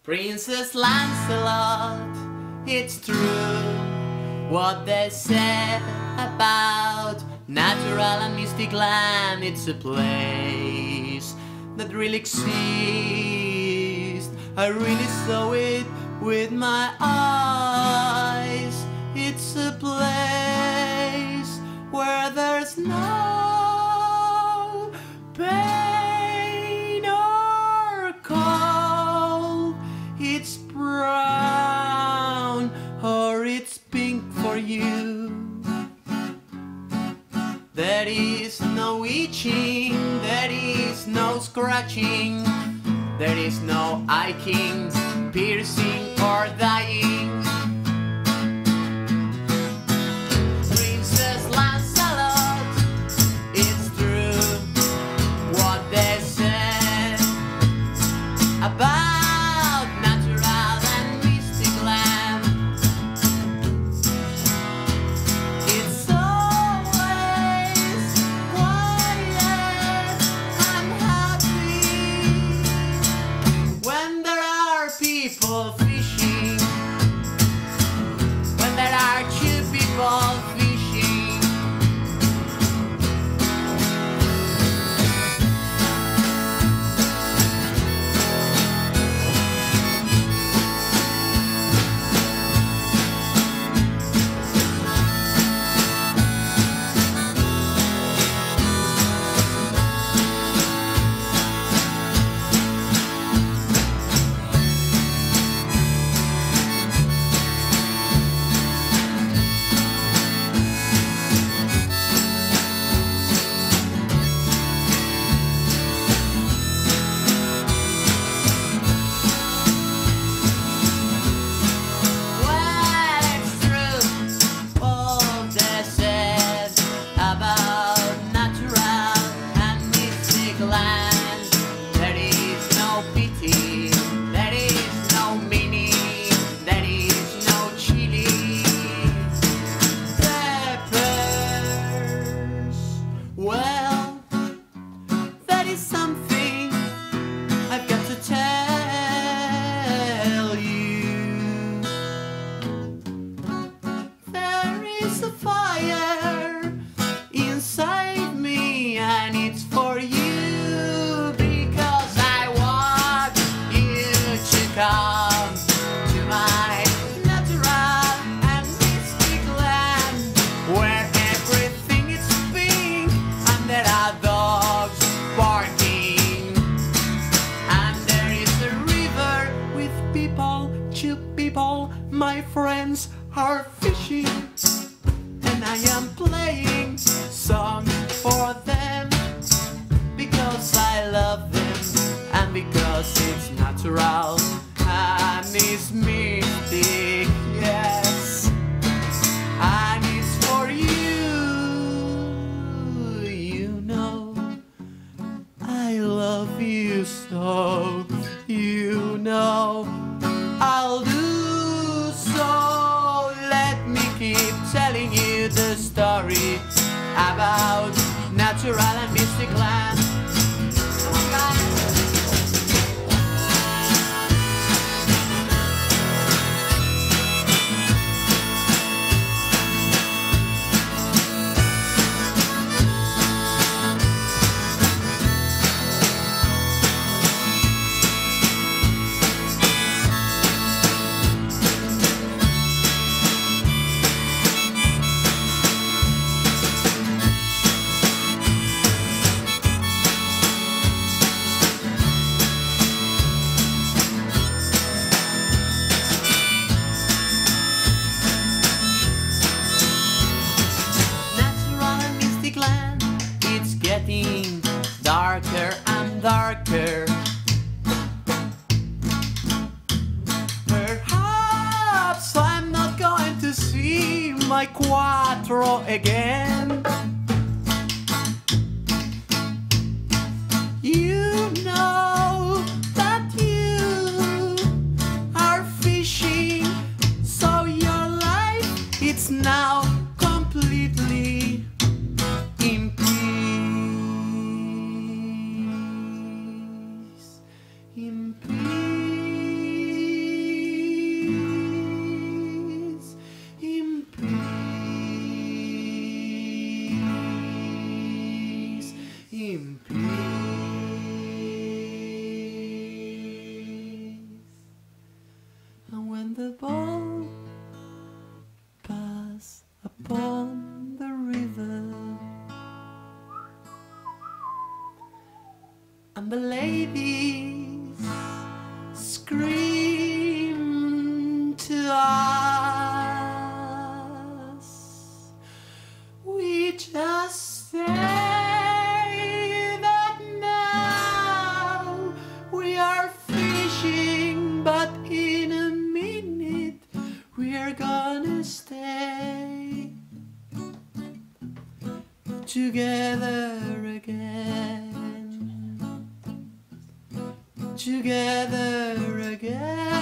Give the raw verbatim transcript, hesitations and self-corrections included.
Princess Lancelot, it's true what they said about natural and mystic land. It's a place that really exists. I really saw it with my eyes. It's a place where there's no pain or cold. It's brown or it's pink for you. There is no itching, there is no scratching, there is no aching, piercing or dying. Princess Lancelot, it's true what they said about natural and mystic land. It's always quiet and happy when there are people fishing, when there are two people fishing. Well, that is something I've got to tell you. There is a fire inside me, and it's for you, because I want you to come to my natural and mystic land, where everything is pink and there are dogs barking, and there is a river with people, two people, my friends are fishing, and I am playing song for them, because I love them and because it's natural and it's mystic, yes, and it's for you. You know I love you so, you know I'll do so. Let me keep telling you the story about natural and mystic land. Come on, guys. Land, it's getting darker and darker. Perhaps I'm not going to see my Quattro again. You know that you are fishing, so your life, it's now completely in peace, in peace. the boat pass upon the river, and the ladies scream to us. We just say that now we are fishing, but in a minute we are gonna stay together again, together again.